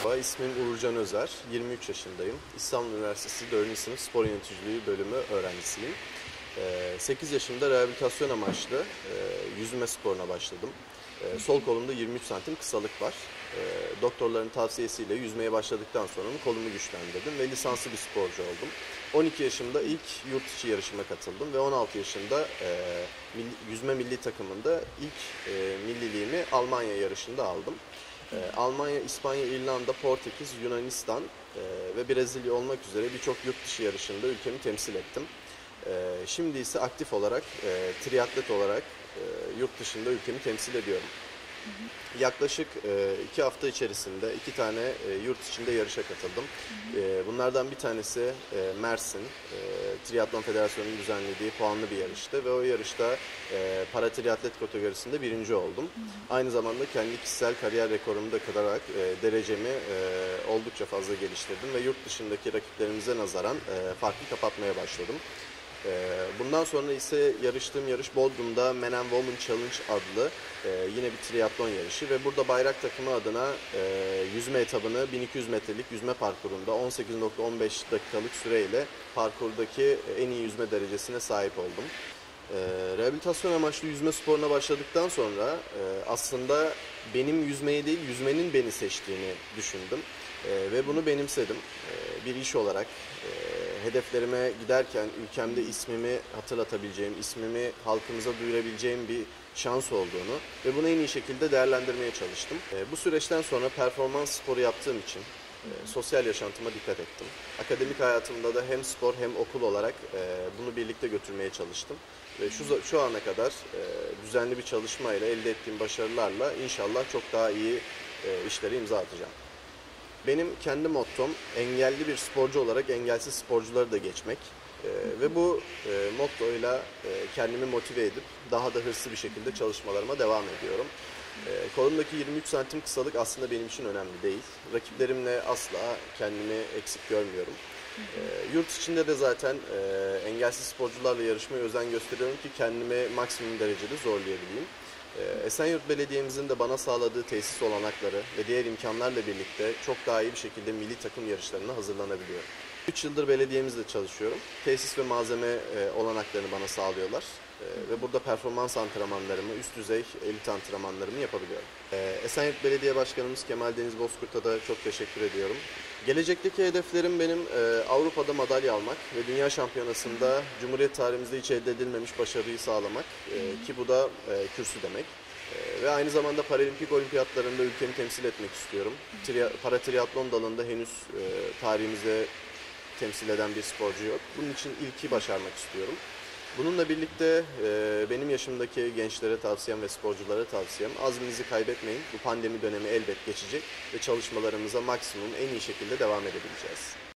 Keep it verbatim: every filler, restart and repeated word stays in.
Merhaba, ismim Uğurcan Özer, yirmi üç yaşındayım. İstanbul Üniversitesi dördüncü sınıf spor yöneticiliği bölümü öğrencisiyim. sekiz yaşımda rehabilitasyon amaçlı yüzme sporuna başladım. Sol kolumda yirmi üç santim kısalık var. Doktorların tavsiyesiyle yüzmeye başladıktan sonra kolumu güçlendirdim ve lisanslı bir sporcu oldum. on iki yaşımda ilk yurt içi yarışıma katıldım ve on altı yaşında yüzme milli takımında ilk milliliğimi Almanya yarışında aldım. Almanya, İspanya, İrlanda, Portekiz, Yunanistan ve Brezilya olmak üzere birçok yurt dışı yarışında ülkemi temsil ettim. Şimdi ise aktif olarak, triatlet olarak yurt dışında ülkemi temsil ediyorum. Hı hı. Yaklaşık iki hafta içerisinde iki tane yurt içinde yarışa katıldım. Hı hı. Bunlardan bir tanesi Mersin, Triatlon Federasyonu'nun düzenlediği puanlı bir yarıştı ve o yarışta para triatlet kategorisinde birinci oldum. Hı hı. Aynı zamanda kendi kişisel kariyer rekorumu da kırarak derecemi oldukça fazla geliştirdim ve yurt dışındaki rakiplerimize nazaran farkı kapatmaya başladım. Bundan sonra ise yarıştığım yarış Bodrum'da Men and Women Challenge adlı yine bir triatlon yarışı ve burada bayrak takımı adına yüzme etabını bin iki yüz metrelik yüzme parkurunda on sekiz nokta on beş dakikalık süreyle parkurdaki en iyi yüzme derecesine sahip oldum. Rehabilitasyon amaçlı yüzme sporuna başladıktan sonra aslında benim yüzmeyi değil yüzmenin beni seçtiğini düşündüm ve bunu benimsedim. Bir iş olarak hedeflerime giderken ülkemde ismimi hatırlatabileceğim, ismimi halkımıza duyurabileceğim bir şans olduğunu ve bunu en iyi şekilde değerlendirmeye çalıştım. Bu süreçten sonra performans sporu yaptığım için sosyal yaşantıma dikkat ettim. Akademik hayatımda da hem spor hem okul olarak bunu birlikte götürmeye çalıştım. Ve şu, şu ana kadar düzenli bir çalışmayla elde ettiğim başarılarla inşallah çok daha iyi işlere imza atacağım. Benim kendi mottom engelli bir sporcu olarak engelsiz sporcuları da geçmek ee, ve bu e, mottoyla e, kendimi motive edip daha da hırslı bir şekilde çalışmalarıma devam ediyorum. E, kolumdaki yirmi üç santim kısalık aslında benim için önemli değil. Rakiplerimle asla kendimi eksik görmüyorum. E, yurt içinde de zaten e, engelsiz sporcularla yarışmaya özen gösteriyorum ki kendimi maksimum derecede zorlayabileyim. Esenyurt Belediye'mizin de bana sağladığı tesis olanakları ve diğer imkanlarla birlikte çok daha iyi bir şekilde milli takım yarışlarına hazırlanabiliyorum. üç yıldır belediyemizle çalışıyorum. Tesis ve malzeme olanaklarını bana sağlıyorlar. Ve burada performans antrenmanlarımı, üst düzey elit antrenmanlarımı yapabiliyorum. Esenyurt Belediye Başkanımız Kemal Deniz Bozkurt'a da çok teşekkür ediyorum. Gelecekteki hedeflerim benim Avrupa'da madalya almak ve Dünya Şampiyonası'nda Cumhuriyet tarihimizde hiç elde edilmemiş başarıyı sağlamak ki bu da kürsü demek. Ve aynı zamanda Paralimpik Olimpiyatlarında ülkemi temsil etmek istiyorum. Para triatlon dalında henüz tarihimizde temsil eden bir sporcu yok. Bunun için ilki başarmak istiyorum. Bununla birlikte e, benim yaşımdaki gençlere tavsiyem ve sporculara tavsiyem azminizi kaybetmeyin. Bu pandemi dönemi elbet geçecek ve çalışmalarımıza maksimum en iyi şekilde devam edebileceğiz.